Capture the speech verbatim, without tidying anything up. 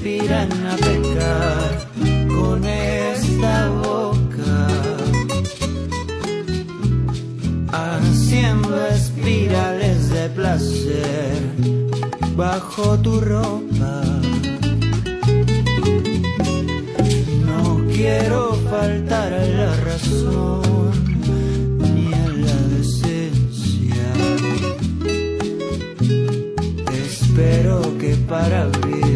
inspiran a pecar con esta boca, haciendo espirales de placer bajo tu ropa. No quiero faltar a la razón ni a la decencia. Espero que para vivir